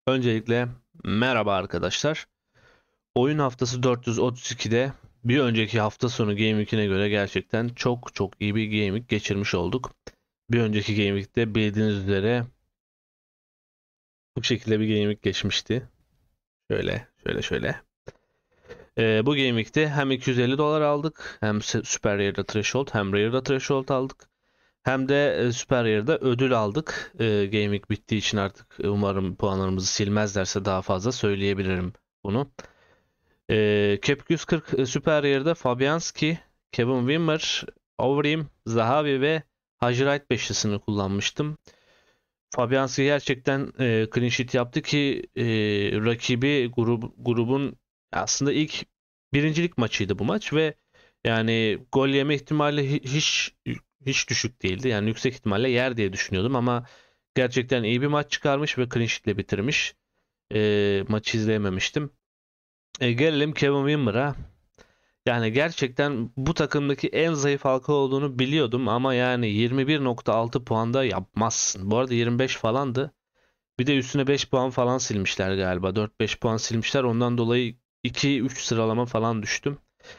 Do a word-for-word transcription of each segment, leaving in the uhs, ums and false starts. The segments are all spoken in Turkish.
Öncelikle merhaba arkadaşlar. Oyun haftası dört yüz otuz ikide bir önceki hafta sonu Game Week'ine göre gerçekten çok çok iyi bir Game Week geçirmiş olduk. Bir önceki Game Week'te bildiğiniz üzere bu şekilde bir Game Week geçmişti. Şöyle şöyle şöyle. Ee, bu Game Week'te hem iki yüz elli dolar aldık, hem se- Super Rare'da Threshold, hem Rare'da Threshold aldık. Hem de e, Super Rare'da ödül aldık. Ee, Game Week bittiği için artık e, umarım puanlarımızı silmezlerse daha fazla söyleyebilirim bunu. Ee, Cap yüz kırk e, Süper Rare'da Fabianski, Kevin Wimmer, Overeem, Zahavi ve Hacı beşlisini kullanmıştım. Fabianski gerçekten e, clean sheet yaptı ki e, rakibi grup, grubun aslında ilk birincilik maçıydı bu maç ve yani gol yeme ihtimali hi- hiç hiç düşük değildi. Yani yüksek ihtimalle yer diye düşünüyordum ama gerçekten iyi bir maç çıkarmış ve clean sheet'le bitirmiş. E, maçı izleyememiştim. E, gelelim Kevin Wimmer'a. Yani gerçekten bu takımdaki en zayıf halka olduğunu biliyordum ama yani yirmi bir nokta altı puanda yapmazsın. Bu arada yirmi beş falandı. Bir de üstüne beş puan falan silmişler galiba. dört beş puan silmişler. Ondan dolayı iki üç sıralama falan düştüm.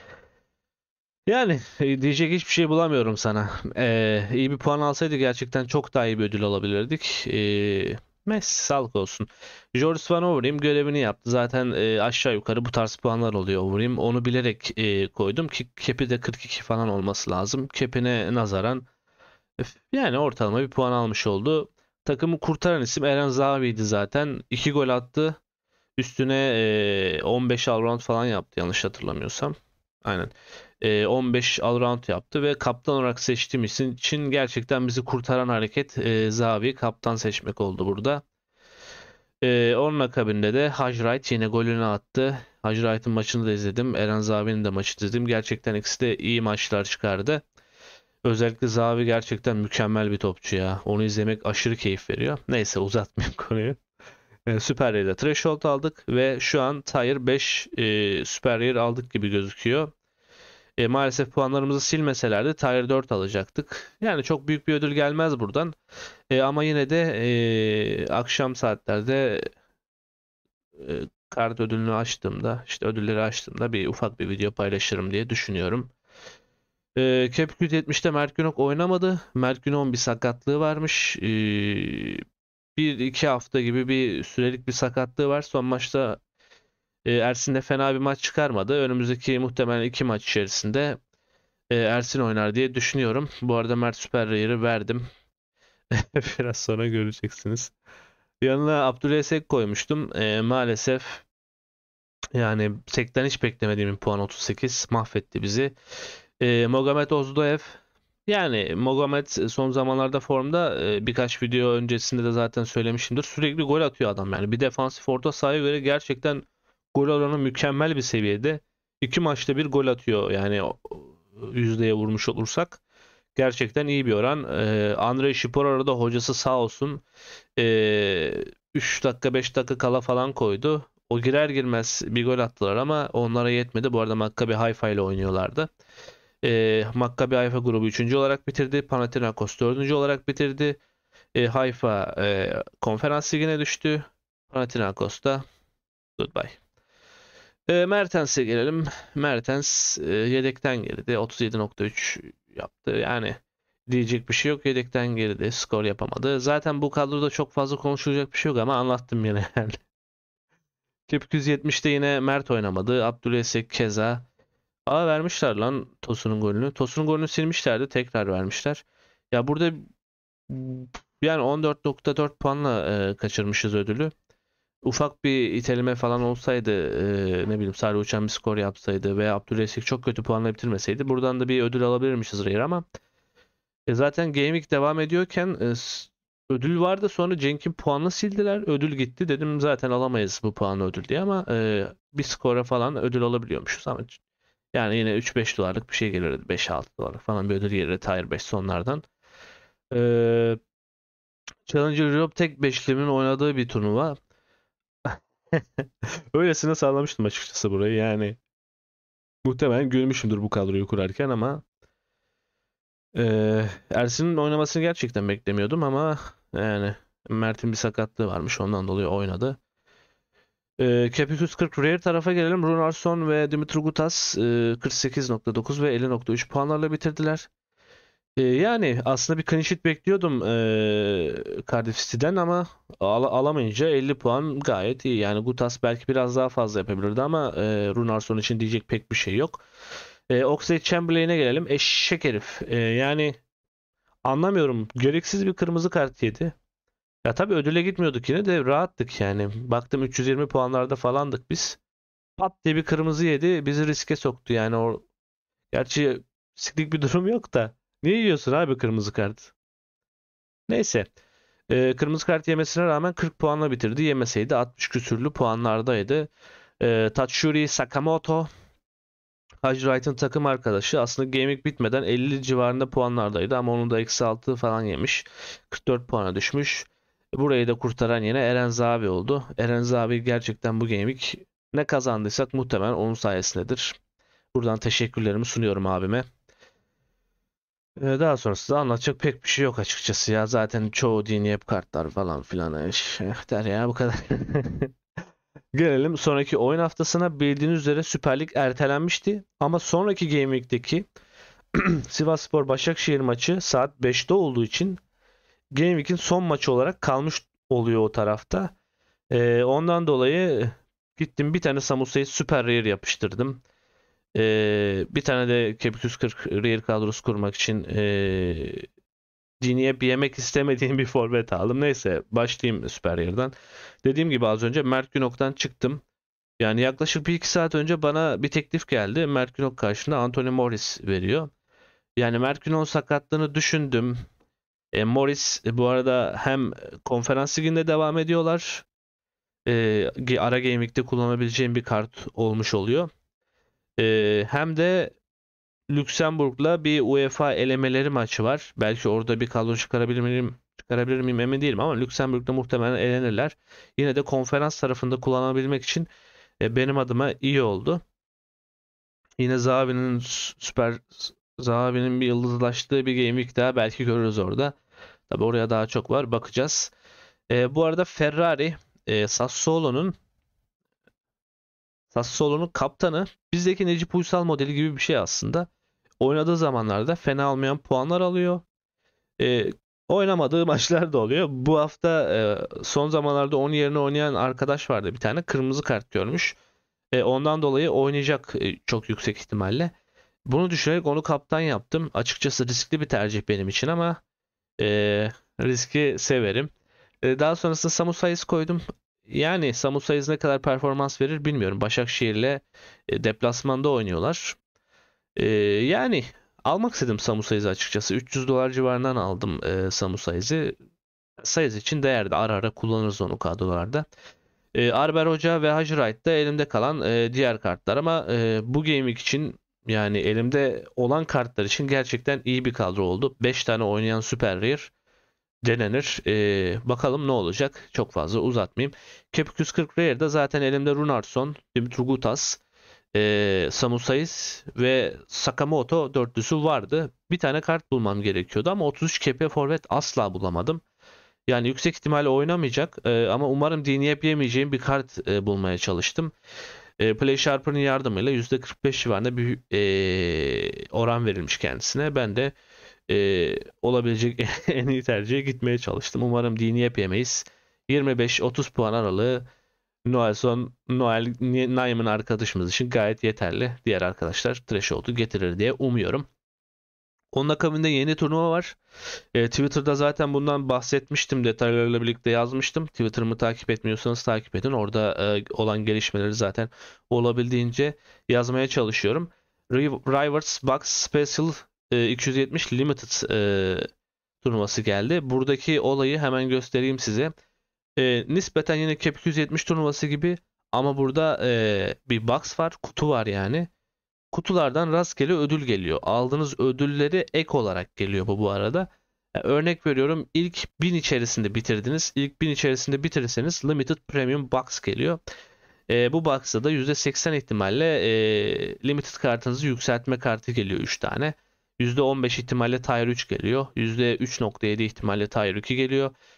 Yani e, diyecek hiçbir şey bulamıyorum sana. Ee, iyi bir puan alsaydı gerçekten çok daha iyi bir ödül alabilirdik. Ee, Messi sağlık olsun. Joris Van Overeem görevini yaptı. Zaten e, aşağı yukarı bu tarz puanlar oluyor Overeem. Onu bilerek e, koydum ki Kepi de kırk iki falan olması lazım. Kepine nazaran öf, yani ortalama bir puan almış oldu. Takımı kurtaran isim Eren Zahavi'ydi zaten. iki gol attı. Üstüne e, on beş all-round falan yaptı yanlış hatırlamıyorsam. Aynen. E, on beş all-round yaptı ve kaptan olarak seçtiğim için gerçekten bizi kurtaran hareket e, Zahavi kaptan seçmek oldu burada. E, onun akabinde de Hacı Wright yine golünü attı. Hacı Wright'ın maçını da izledim. Eren Zahavi'nin de maçını izledim. Gerçekten ikisi de iyi maçlar çıkardı. Özellikle Zahavi gerçekten mükemmel bir topçu ya. Onu izlemek aşırı keyif veriyor. Neyse uzatmayayım konuyu. E, Super Rare'de Threshold aldık ve şu an Tier beş e, Super Rare aldık gibi gözüküyor. E, maalesef puanlarımızı silmeselerdi Tier dört alacaktık. Yani çok büyük bir ödül gelmez buradan. E, ama yine de e, akşam saatlerde e, kart ödülünü açtığımda, işte ödülleri açtığımda bir ufak bir video paylaşırım diye düşünüyorum. E, Cap yüz yetmişte Mert Günok oynamadı. Mert Günok'un bir sakatlığı varmış. E, bir iki hafta gibi bir sürelik bir sakatlığı var. Son maçta E, Ersin de fena bir maç çıkarmadı. Önümüzdeki muhtemelen iki maç içerisinde e, Ersin oynar diye düşünüyorum. Bu arada Mert Süper Rare'ı verdim. Biraz sonra göreceksiniz. Yanına Abdüley Sek koymuştum. E, maalesef yani Sek'ten hiç beklemediğim bir puan otuz sekiz mahvetti bizi. E, Mogamed Ozdoev yani Mogamed son zamanlarda formda e, birkaç video öncesinde de zaten söylemişimdir. Sürekli gol atıyor adam yani. Bir defansif orta sahaya göre gerçekten gol oranı mükemmel bir seviyede. İki maçta bir gol atıyor yani o- yüzdeye vurmuş olursak. Gerçekten iyi bir oran. Ee, Andrei Şipor'a da hocası sağ olsun ee, üç dakika beş dakika kala falan koydu. O girer girmez bir gol attılar ama onlara yetmedi. Bu arada Maccabi Haifa ile oynuyorlardı. Ee, Maccabi Haifa grubu üçüncü olarak bitirdi. Panathinaikos dördüncü olarak bitirdi. Ee, Haifa e, konferans ligine düştü. Panathinaikos da goodbye. E, Mertens'e gelelim. Mertens e, yedekten girdi. otuz yedi nokta üç yaptı. Yani diyecek bir şey yok. Yedekten girdi. Skor yapamadı. Zaten bu kadroda çok fazla konuşulacak bir şey yok ama anlattım yine yani. Tip yüz yetmişte yine Mert oynamadı. Abdülesek keza. Aa vermişler lan Tosun'un golünü. Tosun'un golünü silmişlerdi. Tekrar vermişler. Ya burada yani on dört nokta dört puanla e, kaçırmışız ödülü. Ufak bir iteleme falan olsaydı e, ne bileyim Sarı Uçan bir skor yapsaydı veya Abdülesik çok kötü puanla bitirmeseydi buradan da bir ödül alabilirmişiz Rare ama e, zaten Game Week devam ediyorken e, s- ödül vardı, sonra Cenk'in puanını sildiler, ödül gitti, dedim zaten alamayız bu puanı ödül diye ama e, bir skora falan ödül alabiliyormuşuz ama yani yine üç beş dolarlık bir şey gelirdi, beş altı dolarlık falan bir ödül gelirdi Tier beş sonlardan. E, Challenger Europe tek beşlimin oynadığı bir turnuva. Öylesine sallamıştım açıkçası burayı. Yani muhtemelen görmüşümdür bu kadroyu kurarken ama eee Ersin'in oynamasını gerçekten beklemiyordum ama yani Mert'in bir sakatlığı varmış, ondan dolayı oynadı. Ee, Cap iki yüz kırk Rare tarafa gelelim. Runarsson ve Dimitri Gutas e, kırk sekiz nokta dokuz ve elli nokta üç puanlarla bitirdiler. Ee, yani aslında bir clean sheet bekliyordum e, Cardiff City'den ama al- alamayınca elli puan gayet iyi. Yani Gutas belki biraz daha fazla yapabilirdi ama e, Runarsson için diyecek pek bir şey yok. E, Oxlade-Chamberlain'e gelelim. Eşek herif. E, yani anlamıyorum. Gereksiz bir kırmızı kart yedi. Ya tabii ödüle gitmiyorduk yine de rahattık yani. Baktım üç yüz yirmi puanlarda falandık biz. Pat diye bir kırmızı yedi. Bizi riske soktu yani. O, gerçi siklik bir durum yok da. Niye yiyorsun abi kırmızı kart? Neyse. E, kırmızı kart yemesine rağmen kırk puanla bitirdi. Yemeseydi altmış küsürlü puanlardaydı. E, Tatsuri Sakamoto Haji Wright'ın takım arkadaşı aslında gaming bitmeden elli civarında puanlardaydı ama onun da eksi altı falan yemiş. kırk dört puana düşmüş. Burayı da kurtaran yine Eren Zabi oldu. Eren Zabi gerçekten bu gaming ne kazandıysak muhtemelen onun sayesindedir. Buradan teşekkürlerimi sunuyorum abime. Ee, Daha sonrasında anlatacak pek bir şey yok açıkçası ya. Zaten çoğu dini hep kartlar falan filan. Eh, der ya bu kadar. Gelelim sonraki oyun haftasına. Bildiğiniz üzere Süper Lig ertelenmişti. Ama sonraki Game Week'teki Sivasspor Başakşehir maçı saat beşte olduğu için Game Week'in son maçı olarak kalmış oluyor o tarafta. Ee, ondan dolayı gittim bir tane Samusa'yı Super Rare yapıştırdım. Ee, bir tane de Cap iki yüz kırk Rare kadrosu kurmak için ee, Diniye bir yemek istemediğim bir forvet aldım. Neyse başlayayım Super Rare'dan. Dediğim gibi az önce Mert Günok'tan çıktım. Yani yaklaşık bir iki saat önce bana bir teklif geldi. Mert Günok karşında Anthony Morris veriyor. Yani Mert Günok'un sakatlığını düşündüm. E, Morris e, bu arada hem konferans liginde devam ediyorlar. E, ara Game Week'te kullanabileceğim bir kart olmuş oluyor. E, hem de Lüksemburg'la bir UEFA elemeleri maçı var. Belki orada bir kadro çıkarabilir miyim, çıkarabilir miyim emin değilim ama Lüksemburg'da muhtemelen elenirler. Yine de konferans tarafında kullanabilmek için e, benim adıma iyi oldu. Yine Zahavi'nin süper Zahavi'nin bir yıldızlaştığı bir Game Week daha belki görürüz orada. Tabi oraya daha çok var. Bakacağız. E, bu arada Ferrari e, Sassuolo'nun Sassuolo'nun kaptanı bizdeki Necip Uysal modeli gibi bir şey aslında. Oynadığı zamanlarda fena olmayan puanlar alıyor. E, Oynamadığı maçlar da oluyor. Bu hafta e, son zamanlarda onun yerine oynayan arkadaş vardı bir tane. Kırmızı kart görmüş. E, ondan dolayı oynayacak e, çok yüksek ihtimalle. Bunu düşünerek onu kaptan yaptım. Açıkçası riskli bir tercih benim için ama e, riski severim. E, daha sonrasında Samu Sayız koydum. Yani Samu Sayız ne kadar performans verir bilmiyorum. Başakşehir'le e, deplasmanda oynuyorlar. E, yani almak istedim Samu Sayız'ı açıkçası. üç yüz dolar civarından aldım e, Samu Sayız'ı. Sayız için değerli. Ara ara kullanırız onu kadrolarda. E, Arber Hoca ve Hacı Wright'ta elimde kalan e, diğer kartlar ama e, bu Game Week için yani elimde olan kartlar için gerçekten iyi bir kadro oldu. beş tane oynayan Super Rare denenir. E, bakalım ne olacak. Çok fazla uzatmayayım. Cap iki yüz kırk Rare'da zaten elimde Runarsson, Dimitri Gutas, e, Samu Sayıs ve Sakamoto dörtlüsü vardı. Bir tane kart bulmam gerekiyordu ama otuz üç cap'e forvet asla bulamadım. Yani yüksek ihtimalle oynamayacak e, ama umarım D N F yemeyeceğim bir kart e, bulmaya çalıştım. E, Play Sharper'ın yardımıyla yüzde kırk beş civarında bir e, oran verilmiş kendisine. Ben de e, olabilecek en iyi tercihe gitmeye çalıştım. Umarım D N F yemeyiz. yirmi beş otuz puan aralığı Noelson, Noel Naim'in arkadaşımız için gayet yeterli. Diğer arkadaşlar threshold'u getirir diye umuyorum. Onun akabinde yeni turnuva var. E, Twitter'da zaten bundan bahsetmiştim. Detaylarıyla birlikte yazmıştım. Twitter'ımı takip etmiyorsanız takip edin. Orada e, olan gelişmeleri zaten olabildiğince yazmaya çalışıyorum. Rivers Box Special e, iki yüz yetmiş Limited e, turnuvası geldi. Buradaki olayı hemen göstereyim size. E, nispeten yine Cap iki yüz yetmiş turnuvası gibi ama burada e, bir box var. Kutu var yani. Kutulardan rastgele ödül geliyor. Aldığınız ödülleri ek olarak geliyor bu bu arada. Yani örnek veriyorum ilk bin içerisinde bitirdiniz. İlk bin içerisinde bitirirseniz Limited Premium Box geliyor. E, bu box'ta da yüzde seksen ihtimalle e, Limited kartınızı yükseltme kartı geliyor üç tane. yüzde on beş ihtimalle Tier üç geliyor. yüzde üç nokta yedi ihtimalle Tier iki geliyor.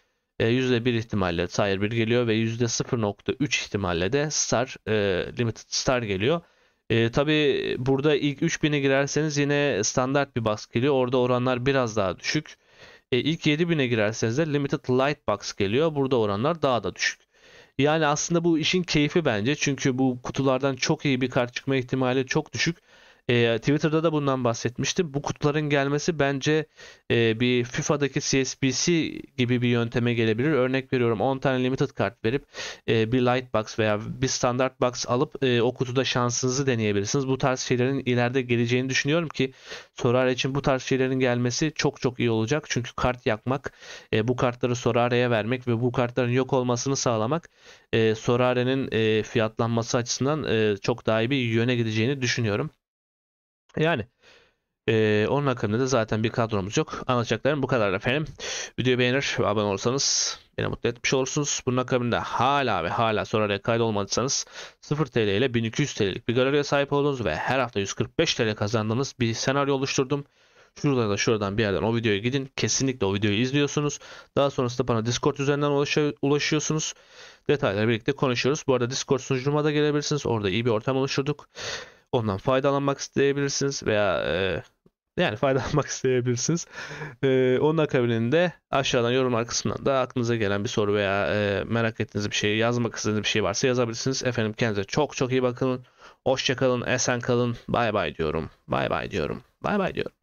E, yüzde bir ihtimalle Tier bir geliyor ve yüzde sıfır nokta üç ihtimalle de Star, e, Limited Star geliyor. E, tabii burada ilk üç bine girerseniz yine standart bir box geliyor. Orada oranlar biraz daha düşük. E, ilk yedi bine girerseniz de Limited Light Box geliyor. Burada oranlar daha da düşük. Yani aslında bu işin keyfi bence. Çünkü bu kutulardan çok iyi bir kart çıkma ihtimali çok düşük. E, Twitter'da da bundan bahsetmiştim. Bu kutuların gelmesi bence e, bir FIFA'daki C S B C gibi bir yönteme gelebilir. Örnek veriyorum, on tane limited kart verip e, bir light box veya bir standart box alıp e, o kutuda şansınızı deneyebilirsiniz. Bu tarz şeylerin ileride geleceğini düşünüyorum ki Sorare için bu tarz şeylerin gelmesi çok çok iyi olacak. Çünkü kart yakmak, e, bu kartları Sorare'ye vermek ve bu kartların yok olmasını sağlamak e, Sorare'nin e, fiyatlanması açısından e, çok daha iyi bir yöne gideceğini düşünüyorum. Yani ee, onun hakkında da zaten bir kadromuz yok. Anlatacaklarım bu kadar efendim. Videoyu beğenir ve abone olursanız beni mutlu etmiş olursunuz. Bunun akabinde hala ve hala sonra kaydolmadıysanız sıfır T L ile bin iki yüz T L'lik bir galeriye sahip olduğunuz ve her hafta yüz kırk beş T L kazandığınız bir senaryo oluşturdum. Şurada da şuradan bir yerden o videoya gidin. Kesinlikle o videoyu izliyorsunuz. Daha sonrasında bana Discord üzerinden ulaşa- ulaşıyorsunuz. Detayları birlikte konuşuyoruz. Bu arada Discord sunucuma da gelebilirsiniz. Orada iyi bir ortam oluşturduk. Ondan faydalanmak isteyebilirsiniz veya e, yani faydalanmak isteyebilirsiniz. Ee, onun akabinde aşağıdan yorumlar kısmından da aklınıza gelen bir soru veya e, merak ettiğiniz bir şey, yazmak istediğiniz bir şey varsa yazabilirsiniz. Efendim kendinize çok çok iyi bakın. Hoşça kalın, esen kalın. Bay bay diyorum. Bay bay diyorum. Bay bay diyorum.